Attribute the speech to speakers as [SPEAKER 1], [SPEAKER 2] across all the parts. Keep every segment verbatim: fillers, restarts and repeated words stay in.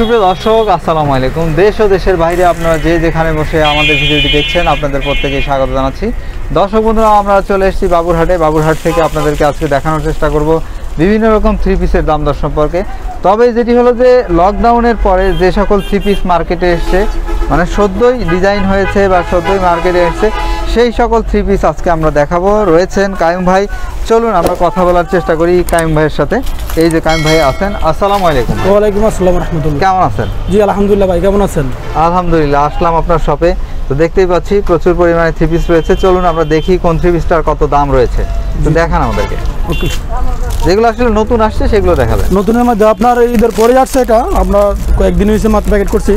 [SPEAKER 1] সুপ্রিয় দর্শক আসসালামু আলাইকুম। দেশ ও দেশের বাইরে আপনারা যে যেখানে বসে আমাদের ভিডিওটি দেখছেন আপনাদের প্রত্যেকে স্বাগত জানাচ্ছি। দর্শক বন্ধুরা, আমরা চলে এসেছি বাবুরহাটে। বাবুরহাট থেকে আপনাদেরকে আজকে দেখানোর চেষ্টা করব বিভিন্ন রকম থ্রি পিসের দাম দর সম্পর্কে। তবে যেটি হলো যে লকডাউনের পরে যে সকল থ্রি পিস মার্কেটে এসছে, মানে সদ্যই ডিজাইন হয়েছে বা সদ্যই মার্কেটে এসছে, সেই সকল থ্রি পিস আজকে আমরা দেখাবো। রয়েছেন কাইম ভাই, চলুন আমরা কথা বলার চেষ্টা করি কাইম ভাইয়ের সাথে। এই যে কাইম ভাই আছেন, আসসালামু আলাইকুম।
[SPEAKER 2] ওয়ালাইকুম আসসালাম রাহমাতুল্লাহ।
[SPEAKER 1] কেমন আছেন?
[SPEAKER 2] জি আলহামদুলিল্লাহ ভাই, কেমন আছেন?
[SPEAKER 1] আলহামদুলিল্লাহ। আসলাম আপনার শপে, তো দেখতেই পাচ্ছি প্রচুর পরিমাণে থ্রি পিস রয়েছে। চলুন আমরা দেখি কোন থ্রি পিসটার কত দাম রয়েছে, তো দেখান আমাদেরকে।
[SPEAKER 2] ওকে,
[SPEAKER 1] যেগুলো আসলে নতুন আসছে সেগুলো দেখাবেন।
[SPEAKER 2] নতুনের মধ্যে আপনার ঈদের পরে আসছে, এটা আমরা কয়েকদিন হয়েছে মাত্র প্যাকেট করছি।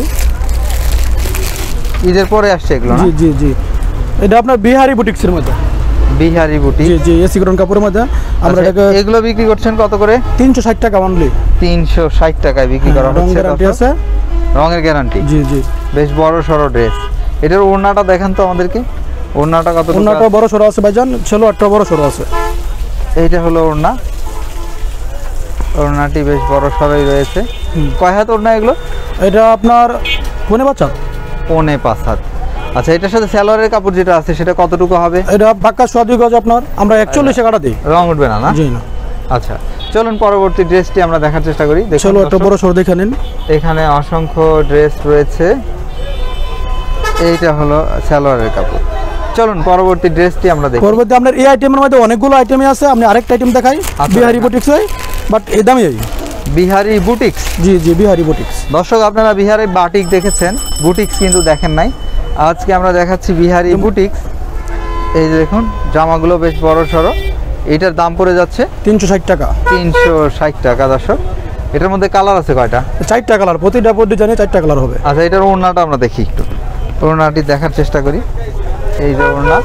[SPEAKER 1] ঈদের পরে আসছে এগুলো?
[SPEAKER 2] জি জি জি, এটা আপনার বিহারি বুটিক্সের মধ্যে।
[SPEAKER 1] বিহারি বুটিক?
[SPEAKER 2] জি জি, এসি কটন কাপড়ের মধ্যে আমরা এটাকে।
[SPEAKER 1] এগুলো বিক্রি করছেন কত করে?
[SPEAKER 2] তিনশো ষাট টাকা অনলি।
[SPEAKER 1] তিনশো ষাট টাকায় বিক্রি করা হচ্ছে।
[SPEAKER 2] রঙের গ্যারান্টি আছে।
[SPEAKER 1] রঙের গ্যারান্টি?
[SPEAKER 2] জি জি।
[SPEAKER 1] বেশ বড় সড়ো ড্রেস। এটার ওড়নাটা দেখেন তো আমাদেরকে, ওড়নাটা কত?
[SPEAKER 2] ওড়নাটা বড় সড়ো আছে ভাইজান, ছেলে একটা বড় সড়ো আছে।
[SPEAKER 1] এইটা হলো ওড়না, ওড়নাটি বেশ বড় সড়োই রয়েছে। কয় হাত ওড়না এগুলো?
[SPEAKER 2] এটা আপনার পৌনে পাঁচ হাত।
[SPEAKER 1] পৌনে পাঁচ হাত। আচ্ছা, এটার সাথে সালোয়ারের কাপড় যেটা আছে সেটা কতটুকু হবে?
[SPEAKER 2] এটা পাক্কা সোয়া দুই গজ আপনার, আমরা একচল্লিশে কাটা দিই।
[SPEAKER 1] রং উঠবে না? না
[SPEAKER 2] জি না।
[SPEAKER 1] আচ্ছা, চলুন পরবর্তী ড্রেসটি আমরা দেখার চেষ্টা করি।
[SPEAKER 2] চলো একটা বড় সড়ো দেখে নিন।
[SPEAKER 1] এখানে অসংখ্য ড্রেস রয়েছে। এইটা হলো সালোয়ারের কাপড়। চলুন পরবর্তী ড্রেসটি আমরা দেখি।
[SPEAKER 2] পরবর্তী আপনার এই আইটেমের মধ্যে অনেকগুলো আইটেমই আছে, আপনি আরেকটা আইটেম দেখাই। বিহারি বুটিক্স, বাট এই দামই এই
[SPEAKER 1] বিহারি বুটিক্স।
[SPEAKER 2] জি জি, বিহারি বুটিক্স।
[SPEAKER 1] দর্শক, আপনারা বিহারি বাটিক দেখেছেন, বুটিক্স কিন্তু দেখেন নাই। আজকে আমরা দেখাচ্ছি বিহারি বুটিক্স। এই যে দেখুন, জামাগুলো বেশ বড় সড়ো। এটার দাম পড়ে যাচ্ছে
[SPEAKER 2] তিনশো ষাট টাকা।
[SPEAKER 1] তিনশো ষাট টাকা। দর্শক, এটার মধ্যে কালার আছে কয়টা?
[SPEAKER 2] চারটা কালার, প্রতিটা ডিজাইনে চারটা কালার হবে।
[SPEAKER 1] আচ্ছা, এটার ওড়নাটা আমরা দেখি, একটু ওড়নাটি দেখার চেষ্টা করি। এই যে ওড়না,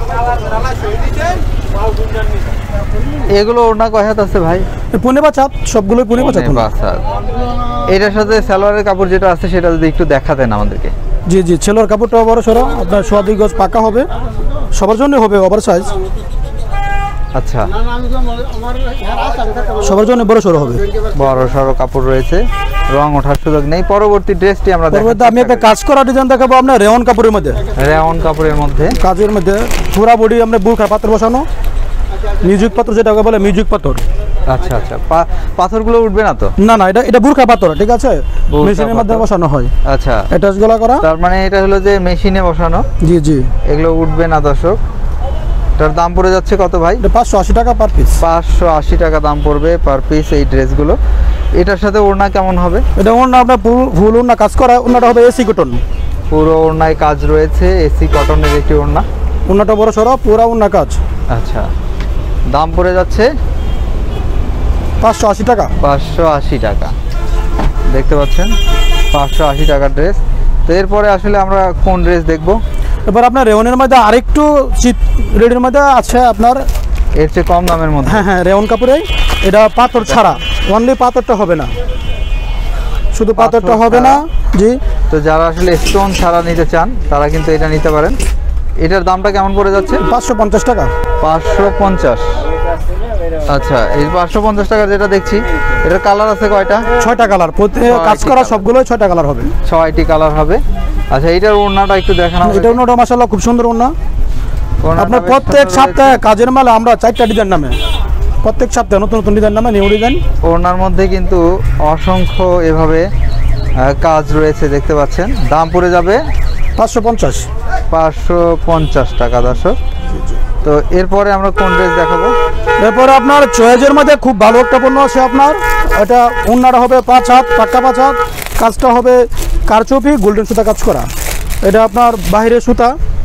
[SPEAKER 1] এগুলো ওড়না কয় হাত আছে ভাই?
[SPEAKER 2] পৌনে পাঁচ হাত, সবগুলোই পৌনে পাঁচ হাত।
[SPEAKER 1] এটার সাথে সালোয়ারের কাপড় যেটা আছে সেটা যদি একটু দেখা দেন আমাদেরকে।
[SPEAKER 2] জি জি, ছেলের কাপড়টাও বড় সড়ো, আপনার সোয়া দুই গজ পাকা হবে, সবার জন্য হবে ওভার সাইজ।
[SPEAKER 1] আচ্ছা,
[SPEAKER 2] সবার জন্য বড় সড়ো হবে,
[SPEAKER 1] বড় সড়ো কাপড় রয়েছে, রং ওঠার সুযোগ নেই। পরবর্তী ড্রেসটি আমরা
[SPEAKER 2] পরবর্তী আমি একটা কাজ করা ডিজাইন দেখাবো আপনার রেওন কাপড়ের মধ্যে।
[SPEAKER 1] রেওন কাপড়ের মধ্যে,
[SPEAKER 2] কাজের মধ্যে পুরা বডি আমরা বুরখা পাথর বসানো, মিউজিক পাথর যেটাকে বলে মিউজিক পাথর।
[SPEAKER 1] আচ্ছা আচ্ছা, পাথরগুলো উঠবে না তো?
[SPEAKER 2] না না, এটা এটা বুরখা পাথর, ঠিক আছে, মেশিনের মধ্যে বসানো হয়।
[SPEAKER 1] আচ্ছা,
[SPEAKER 2] অ্যাটাচ গলা করা,
[SPEAKER 1] তার মানে এটা হলো যে মেশিনে বসানো।
[SPEAKER 2] জি জি,
[SPEAKER 1] এগুলো উঠবে না দর্শক। এটার দাম পড়ে যাচ্ছে কত ভাই?
[SPEAKER 2] পাঁচশো আশি টাকা পার পিস।
[SPEAKER 1] পাঁচশো আশি টাকা দাম পড়বে পার পিস এই ড্রেসগুলো। এটার সাথে ওড়না কেমন হবে?
[SPEAKER 2] এটা ওড়না আপনার ফুল ওড়না কাজ করা, ওড়নাটা হবে এসি কটন।
[SPEAKER 1] পুরো ওড়নায় কাজ রয়েছে, এসি কটনের একটি ওড়না।
[SPEAKER 2] ওড়নাটা বড় সড়ো, পুরো ওড়না কাজ।
[SPEAKER 1] আচ্ছা, দাম পড়ে যাচ্ছে
[SPEAKER 2] পাঁচশো আশি টাকা।
[SPEAKER 1] পাঁচশো আশি টাকা, দেখতে পাচ্ছেন পাঁচশো আশি টাকার ড্রেস। তো এরপরে আসলে আমরা কোন ড্রেস দেখবো?
[SPEAKER 2] এবার আপনার রেওনের মধ্যে আরেকটু শীত রেডের মধ্যে আছে আপনার,
[SPEAKER 1] এর চেয়ে কম দামের মধ্যে।
[SPEAKER 2] হ্যাঁ হ্যাঁ, রেওন কাপড়ে এটা পাথর ছাড়া, অনলি পাথরটা হবে না, শুধু পাথরটা হবে না। জি,
[SPEAKER 1] তো যারা আসলে স্টোন ছাড়া নিতে চান তারা কিন্তু এটা নিতে পারেন। এটার দামটা কেমন পড়ে যাচ্ছে?
[SPEAKER 2] পাঁচশো পঞ্চাশ টাকা।
[SPEAKER 1] পাঁচশো পঞ্চাশ। আচ্ছা, এই পাঁচশো পঞ্চাশ টাকার যেটা দেখছি, এটার কালার আছে কয়টা?
[SPEAKER 2] ছয়টা কালার, প্রতি কাজ করা সবগুলোই ছয়টা কালার হবে।
[SPEAKER 1] ছয়টি কালার হবে। আচ্ছা, এইটার ওড়নাটা একটু দেখানো।
[SPEAKER 2] এটা ওড়নাটা মাশাআল্লাহ খুব সুন্দর ওড়না। আপনার প্রত্যেক সপ্তাহে কাজের মালে আমরা চারটা ডিজাইন নামে, প্রত্যেক সপ্তাহে নতুন নতুন ডিজাইন নামে, নিউ ডিজাইন।
[SPEAKER 1] ওড়নার মধ্যে কিন্তু অসংখ্য এভাবে কাজ রয়েছে, দেখতে পাচ্ছেন। দাম পড়ে যাবে
[SPEAKER 2] পাঁচশো পঞ্চাশ।
[SPEAKER 1] পাঁচশো পঞ্চাশ টাকা দর্শক। তো এরপরে আমরা কোন ড্রেস দেখাবো?
[SPEAKER 2] এরপরে আপনার চয়েজের মধ্যে খুব ভালো একটা পণ্য আছে আপনার, এটা ওড়নাটা হবে পাঁচ হাত, পাক্কা পাঁচ হাত, কাজটা হবে কারচুপি গোল্ডেন সুতা কাজ করা। এটা আপনার বাইরের সুতা,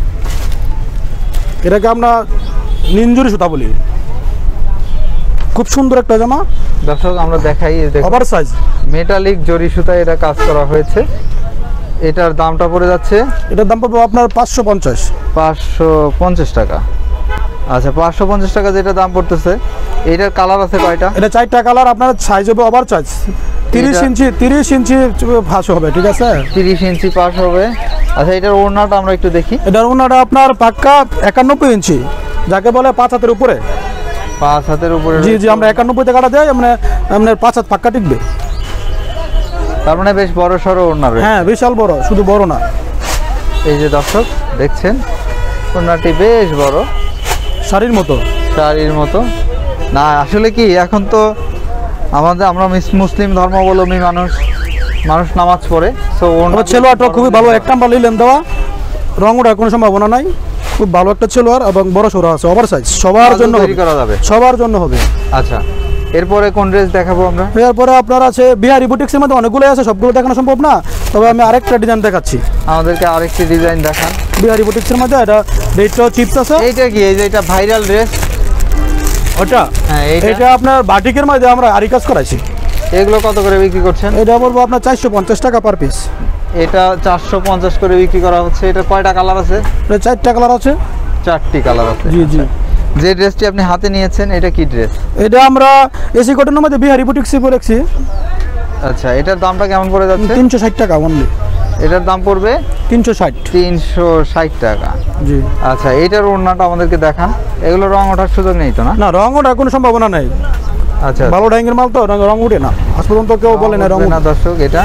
[SPEAKER 2] এটাকে আমরা নিঞ্জুরি সুতা বলি। খুব সুন্দর একটা জামা
[SPEAKER 1] দর্শক, আমরা দেখাই।
[SPEAKER 2] ওভার সাইজ
[SPEAKER 1] মেটালিক জরি সুতায় এটা কাজ করা হয়েছে। এটার দামটা পড়ে যাচ্ছে,
[SPEAKER 2] এটার দাম পড়বে আপনার পাঁচশো পঞ্চাশ।
[SPEAKER 1] পাঁচশো পঞ্চাশ টাকা। আচ্ছা, পাঁচশো পঞ্চাশ টাকা যেটা দাম পড়তেছে, এটার কালার আছে কয়টা?
[SPEAKER 2] এটা চারটা কালার, আপনার সাইজ হবে ওভার সাইজ, তিরিশ ইঞ্চি তিরিশ ইঞ্চি ফাঁস হবে, ঠিক আছে,
[SPEAKER 1] তিরিশ ইঞ্চি পাশ হবে। আচ্ছা, এটার ওড়নাটা আমরা একটু দেখি।
[SPEAKER 2] এটার ওড়নাটা আপনার পাক্কা একানব্বই ইঞ্চি, যাকে বলে পাঁচ হাতের উপরে।
[SPEAKER 1] পাঁচ হাতের উপরে?
[SPEAKER 2] জি জি, আমরা একানব্বইতে কাটা দেয়, মানে আপনার পাঁচ হাত পাক্কা টিকবে।
[SPEAKER 1] তার মানে বেশ বড় সড়ো ওড়না রয়েছে।
[SPEAKER 2] হ্যাঁ বিশাল বড়, শুধু বড় না।
[SPEAKER 1] এই যে দর্শক দেখছেন ওড়নাটি বেশ বড়,
[SPEAKER 2] শাড়ির মতো।
[SPEAKER 1] শাড়ির মতো না, আসলে কি এখন তো আমাদের আমরা মিস- মুসলিম ধর্মাবলম্বী মানুষ মানুষ নামাজ পড়ে, সো
[SPEAKER 2] আমার ছেলোয়ারটা খুবই ভালো, এক নাম্বার লিলেন দেওয়া, রং ওঠার কোনো সম্ভাবনা নাই। খুব ভালো একটা ছেলোয়ার এবং বড় সড়ো আছে, ওভার সাইজ, সবার জন্য
[SPEAKER 1] তৈরি
[SPEAKER 2] হবে,
[SPEAKER 1] করা যাবে।
[SPEAKER 2] সবার জন্য হবে।
[SPEAKER 1] আচ্ছা, এরপরে কোন ড্রেস দেখাবো আমরা?
[SPEAKER 2] এরপরে আপনার আছে বিহারি বুটিক্সের মধ্যে অনেকগুলো আছে, সবগুলো দেখানো সম্ভব না, তবে আমি আরেকটা ডিজাইন দেখাচ্ছি।
[SPEAKER 1] আমাদেরকে আরেকটি ডিজাইন দেখান।
[SPEAKER 2] বিহারি বুটিক্সের মধ্যে এটা রেটটাও চিপস আছে।
[SPEAKER 1] এইটা কি, এই যে এটা ভাইরাল ড্রেস?
[SPEAKER 2] ওটা
[SPEAKER 1] হ্যাঁ, এইটা
[SPEAKER 2] এটা আপনার বাটিকের মধ্যে আমরা আরি কাজ করাইছি।
[SPEAKER 1] এগুলো কত করে বিক্রি করছেন?
[SPEAKER 2] এটা বলবো আপনার চারশো পঞ্চাশ টাকা পার পিস।
[SPEAKER 1] এটা চারশো পঞ্চাশ করে বিক্রি করা হচ্ছে। এটা কয়টা কালার আছে?
[SPEAKER 2] এটা চারটা কালার আছে।
[SPEAKER 1] চারটি কালার আছে।
[SPEAKER 2] জি জি।
[SPEAKER 1] যে ড্রেসটি আপনি হাতে নিয়েছেন এটা কি ড্রেস?
[SPEAKER 2] এটা আমরা এসি কটনের মধ্যে বিহারি বুটিক্সে করেছি।
[SPEAKER 1] আচ্ছা, এটার দামটা কেমন পড়ে যাচ্ছে?
[SPEAKER 2] তিনশো ষাট টাকা অনলি।
[SPEAKER 1] এটার দাম পড়বে
[SPEAKER 2] তিনশো ষাট।
[SPEAKER 1] তিনশো ষাট টাকা।
[SPEAKER 2] জি।
[SPEAKER 1] আচ্ছা, এইটার ওড়নাটা আমাদেরকে দেখান। এগুলো রং ওঠার সুযোগ নেই তো? না
[SPEAKER 2] না, রং ওঠার কোনো সম্ভাবনা নেই।
[SPEAKER 1] আচ্ছা,
[SPEAKER 2] ভালো ডাইংয়ের মাল তো, রং রং উঠে না, আজ পর্যন্ত কেউ বলে না রং
[SPEAKER 1] উঠবে না। দর্শক এটা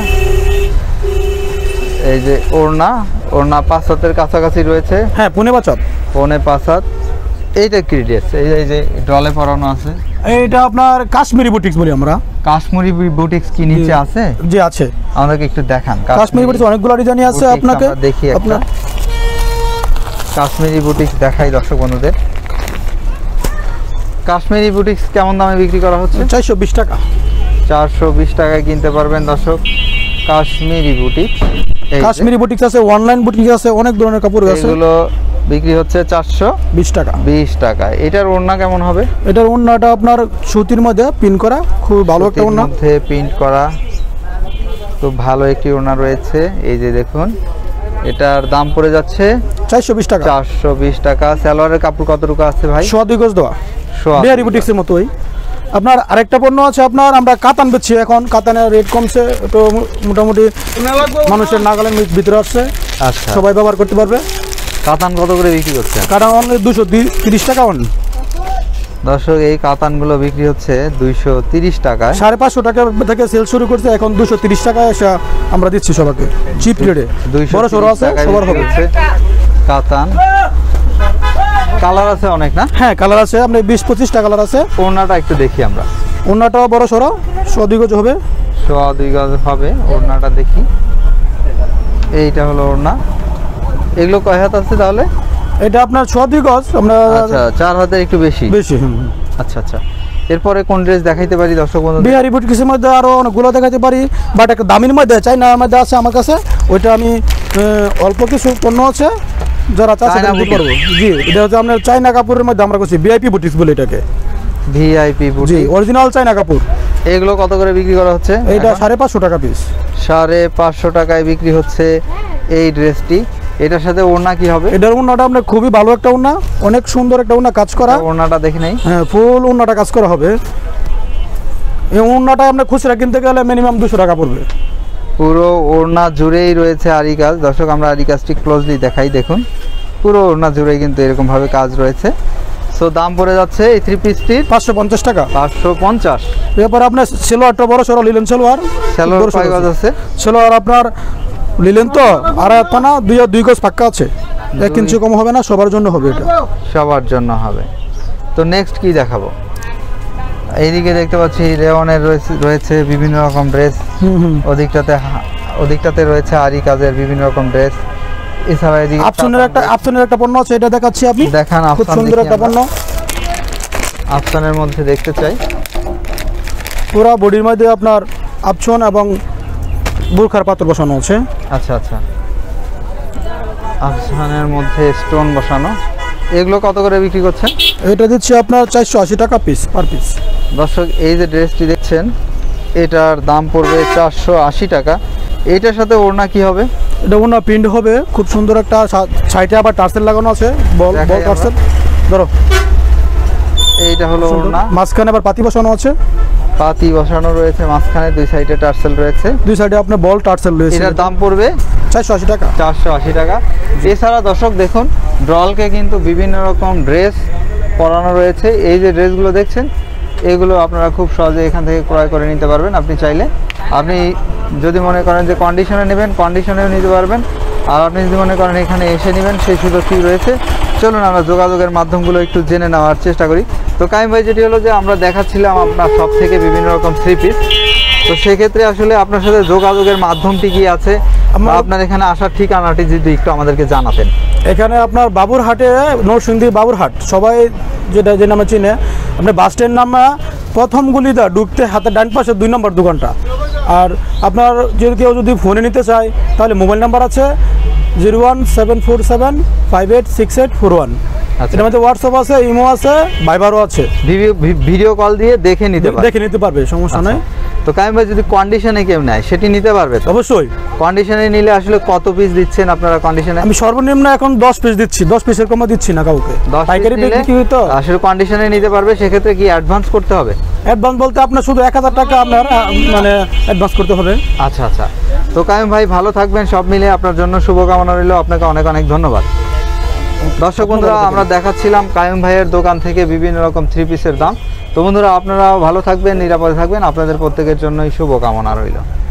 [SPEAKER 1] এই যে ওড়না, ওড়না পাঁচ হাতের কাছাকাছি রয়েছে।
[SPEAKER 2] হ্যাঁ পুনে বাচাত।
[SPEAKER 1] পৌনে পাঁচ হাত। এইটা কি ড্রেস? এই যে- এই যে ডলে পরানো আছে।
[SPEAKER 2] এইটা আপনার কাশ্মীরি বুটিক্স বলি আমরা।
[SPEAKER 1] কাশ্মীরি বুটিক্স কি নিচে আছে?
[SPEAKER 2] জি আছে।
[SPEAKER 1] আমাদেরকে একটু দেখান।
[SPEAKER 2] কাশ্মীরি বুটিক্স অনেকগুলো ডিজাইন আছে
[SPEAKER 1] বুটিক্স
[SPEAKER 2] আপনাকে।
[SPEAKER 1] আমরা দেখি একটা।
[SPEAKER 2] আপনার
[SPEAKER 1] কাশ্মীরি বুটিক্স দেখাই দর্শক বন্ধুদের। কাশ্মীরি বুটিক্স কেমন দামে বিক্রি করা হচ্ছে?
[SPEAKER 2] চারশো বিশ টাকা।
[SPEAKER 1] চারশো বিশ টাকায় কিনতে পারবেন দর্শক কাশ্মীরি বুটিক্স। এই যে,
[SPEAKER 2] কাশ্মীরি বুটিক্স আছে, অনলাইন বুটিক্স আছে, অনেক ধরনের কাপড় আছে।
[SPEAKER 1] এগুলো বিক্রি হচ্ছে চারশো
[SPEAKER 2] বিশ টাকা।
[SPEAKER 1] বিশ টাকায়। এটার ওড়না কেমন হবে?
[SPEAKER 2] এটার ওড়নাটা আপনার সুতির মধ্যে পিন করা, খুব ভালো একটা
[SPEAKER 1] সুতির
[SPEAKER 2] ওড়না।
[SPEAKER 1] মধ্যে প্রিন্ট করা, খুব ভালো একটি ওড়না রয়েছে। এই যে দেখুন, এটার দাম পড়ে যাচ্ছে
[SPEAKER 2] চারশো বিশ টাকা।
[SPEAKER 1] চারশো বিশ টাকা। সালোয়ারের কাপড় কতটুকু আছে ভাই?
[SPEAKER 2] সোয়া দুই গজ দেওয়া,
[SPEAKER 1] সোয়া
[SPEAKER 2] বিহারি বুটিক্সের মতোই। আপনার আরেকটা পণ্য আছে, আপনার আমরা কাতান বেচছি এখন। কাতানের রেট কমছে, একটু মোটামুটি মানুষের নাগালের ভিতরে আসছে,
[SPEAKER 1] আচ্ছা,
[SPEAKER 2] সবাই ব্যবহার করতে পারবে।
[SPEAKER 1] কাতান কত করে বিক্রি করছেন?
[SPEAKER 2] কাতান অনলি দুশো তিরিশ টাকা অন।
[SPEAKER 1] দর্শক এই কাতানগুলো বিক্রি হচ্ছে দুইশো তিরিশ টাকায়।
[SPEAKER 2] সাড়ে পাঁচশো টাকা থেকে সেল শুরু করছে, এখন দুশো তিরিশ টাকায় এসে আমরা দিচ্ছি সবাইকে চিপ রেটে।
[SPEAKER 1] দুইশো
[SPEAKER 2] বড় সড়ো আছে,
[SPEAKER 1] টাকায়
[SPEAKER 2] সবার
[SPEAKER 1] বিক্রি
[SPEAKER 2] হবে।
[SPEAKER 1] হচ্ছে কাতান। কালার আছে অনেক না?
[SPEAKER 2] হ্যাঁ কালার আছে, আপনি বিশ পঁচিশটা কালার আছে।
[SPEAKER 1] ওড়নাটা একটু দেখি আমরা।
[SPEAKER 2] ওড়নাটাও বড় সড়ো, সোয়া দুই গজ হবে।
[SPEAKER 1] সোয়া দুই গজ হবে। ওড়নাটা দেখি। এইটা হলো ওড়না। এগুলো কয় হাত আছে তাহলে?
[SPEAKER 2] এটা আপনার সোয়া দুই গজ, আমরা
[SPEAKER 1] আচ্ছা, চার হাতের একটু বেশি।
[SPEAKER 2] বেশি। হুম।
[SPEAKER 1] আচ্ছা আচ্ছা, এরপরে কোন ড্রেস দেখাইতে পারি দর্শক বন্ধু?
[SPEAKER 2] বিহারি বুটিক্সের মধ্যে আরো অনেকগুলো দেখাতে পারি, বাট একটা দামির মধ্যে চাইনার মধ্যে আছে আমার কাছে। ওইটা আমি আহ, অল্প কিছু পণ্য আছে, যারা চাষে
[SPEAKER 1] চায়না
[SPEAKER 2] দিতে পারবো। জি, এটা হচ্ছে আপনার চাইনা কাপড়ের মধ্যে আমরা করছি ভিআইপি বুটিক্স বলে এটাকে।
[SPEAKER 1] ভিআইপি
[SPEAKER 2] জি,
[SPEAKER 1] বুটিক।
[SPEAKER 2] অরিজিনাল চাইনা কাপড়।
[SPEAKER 1] এগুলো কত করে বিক্রি করা হচ্ছে?
[SPEAKER 2] এইটা
[SPEAKER 1] এখন?
[SPEAKER 2] সাড়ে পাঁচশো টাকা পিস।
[SPEAKER 1] সাড়ে পাঁচশো টাকায় বিক্রি হচ্ছে এই ড্রেসটি। এটার সাথে ওড়না কি হবে?
[SPEAKER 2] এটার ওড়নাটা আপনার খুবই ভালো একটা ওড়না, অনেক সুন্দর একটা ওড়না কাজ করা।
[SPEAKER 1] ওড়নাটা দেখে নেই।
[SPEAKER 2] হ্যাঁ ফুল ওড়নাটা কাজ করা হবে। এই ওড়নাটা আপনার খুচরা কিনতে গেলে মিনিমাম দুশো টাকা পড়বে।
[SPEAKER 1] পুরো ওড়না জুড়েই রয়েছে আরি কাজ। দর্শক আমরা আরি কাজটি ক্লোজলি দেখাই। দেখুন পুরো ওড়না জুড়েই কিন্তু এরকম ভাবে কাজ রয়েছে। সো দাম পড়ে যাচ্ছে এই থ্রি পিসটির
[SPEAKER 2] পাঁচশো পঞ্চাশ টাকা।
[SPEAKER 1] পাঁচশো পঞ্চাশ।
[SPEAKER 2] এরপর আপনার সেলোয়ারটা বড় সরো লিলেন সেলোয়ার।
[SPEAKER 1] সালোয়ার
[SPEAKER 2] বড়
[SPEAKER 1] কয়
[SPEAKER 2] সরো
[SPEAKER 1] গজ আছে?
[SPEAKER 2] সেলোয়ার আপনার লিলেন তো আর একটা না, দুই দুই গজ পাক্কা আছে, এক ইঞ্চি কম হবে না, সবার জন্য হবে এটা।
[SPEAKER 1] সবার জন্য হবে। তো নেক্সট কি দেখাবো? এইদিকে দেখতে পাচ্ছি রেওয়ানের রয়েছে রয়েছে বিভিন্ন রকম ড্রেস।
[SPEAKER 2] হুম হুম।
[SPEAKER 1] ওদিকটাতে হা- ওদিকটাতে রয়েছে আরি কাজের বিভিন্ন রকম ড্রেস। এছাড়া এদিকে
[SPEAKER 2] আফসানের একটা আফসানের একটা পণ্য আছে, এটা দেখাচ্ছি আপনি।
[SPEAKER 1] দেখান।
[SPEAKER 2] খুব
[SPEAKER 1] আফসান
[SPEAKER 2] সুন্দর
[SPEAKER 1] দেখি
[SPEAKER 2] একটা
[SPEAKER 1] আমরা।
[SPEAKER 2] পণ্য,
[SPEAKER 1] আফসানের মধ্যে দেখতে চাই।
[SPEAKER 2] পুরো বডির মধ্যে আপনার আফসান এবং বুরখার পাথর বসানো আছে।
[SPEAKER 1] আচ্ছা আচ্ছা, আফসানের মধ্যে স্টোন বসানো। এগুলো কত করে বিক্রি করছেন?
[SPEAKER 2] এটা দিচ্ছি আপনার চারশো আশি টাকা পিস পার পিস।
[SPEAKER 1] দর্শক এই যে ড্রেসটি দেখছেন এটার দাম পড়বে চারশো আশি টাকা। এইটার সাথে ওড়না কি হবে?
[SPEAKER 2] এটা ওনা প্রিন্ট হবে, খুব সুন্দর একটা সাইডে আবার টার্সেল লাগানো আছে, বল
[SPEAKER 1] দেখাই
[SPEAKER 2] বল
[SPEAKER 1] আমরা।
[SPEAKER 2] টার্সেল। ধরো
[SPEAKER 1] এইটা হলো ওড়না।
[SPEAKER 2] মাঝখানে আবার পাতি বসানো আছে,
[SPEAKER 1] পাতি বসানো রয়েছে মাঝখানে, দুই সাইডে টার্সেল রয়েছে।
[SPEAKER 2] দুই সাইডে আপনার বল টার্সেল রয়েছে।
[SPEAKER 1] এটার দাম পড়বে
[SPEAKER 2] চারশো আশি টাকা।
[SPEAKER 1] চারশো আশি টাকা। এছাড়া দর্শক দেখুন ড্রলকে কিন্তু বিভিন্ন রকম ড্রেস পরানো রয়েছে। এই যে ড্রেসগুলো দেখছেন এগুলো আপনারা খুব সহজে এখান থেকে ক্রয় করে নিতে পারবেন। আপনি চাইলে আপনি যদি মনে করেন যে কন্ডিশনে নেবেন কন্ডিশনেও নিতে পারবেন, আর আপনি যদি মনে করেন এখানে এসে নেবেন সেই সুযোগটি রয়েছে। চলুন আমরা যোগাযোগের মাধ্যমগুলো একটু জেনে নেওয়ার চেষ্টা করি। তো কাইম ভাই, যেটি হলো যে আমরা দেখাচ্ছিলাম আপনার সব থেকে বিভিন্ন রকম থ্রি পিস, তো সেক্ষেত্রে আসলে আপনার সাথে যোগাযোগের মাধ্যমটি কি আছে, বা আপনার এখানে আসার ঠিকানাটি যদি একটু আমাদেরকে জানাতেন।
[SPEAKER 2] এখানে আপনার বাবুরহাটে, নরসিংদী বাবুরহাট সবাই যেটা যে নামে চিনে, আপনি বাস স্ট্যান্ড নামে প্রথম গুলিটা ঢুকতে হাতের ডান পাশে দুই নম্বর দোকানটা। আর আপনার যদি কেউ যদি ফোনে নিতে চায় তাহলে মোবাইল নাম্বার আছে zero one seven four seven five eight six eight four one. এটার মধ্যে হোয়াটসঅ্যাপ আছে, ইমো আছে, ভাইবারও আছে।
[SPEAKER 1] ভিডিও কল দিয়ে দেখে নিতে পারবে,
[SPEAKER 2] দেখে নিতে পারবে, সমস্যা নেই।
[SPEAKER 1] তো কাইম ভাই, যদি কন্ডিশনে কেউ নেয় সেটি নিতে পারবে?
[SPEAKER 2] অবশ্যই।
[SPEAKER 1] কন্ডিশনে নিলে আসলে কত পিস দিচ্ছেন আপনারা কন্ডিশনে?
[SPEAKER 2] আমি সর্বনিম্ন এখন দশ পিস দিচ্ছি, দশ পিসের কমে দিচ্ছি না কাউকে। পাইকারি বিক্রি হতো
[SPEAKER 1] আসলে কন্ডিশনে নিতে পারবে, সেক্ষেত্রে কি অ্যাডভান্স করতে হবে?
[SPEAKER 2] অ্যাডভান্স বলতে আপনার শুধু এক হাজার টাকা আপনার মানে অ্যাডভান্স করতে হবে।
[SPEAKER 1] আচ্ছা আচ্ছা। তো কাইম ভাই ভালো থাকবেন, সব মিলে আপনার জন্য শুভকামনা রইল। আপনাকে অনেক অনেক ধন্যবাদ। দর্শক বন্ধুরা, আমরা দেখাচ্ছিলাম কাইম ভাইয়ের দোকান থেকে বিভিন্ন রকম থ্রি পিসের দাম। তো বন্ধুরা, আপনারাও ভালো থাকবেন, নিরাপদে থাকবেন, আপনাদের প্রত্যেকের জন্যই শুভকামনা রইল।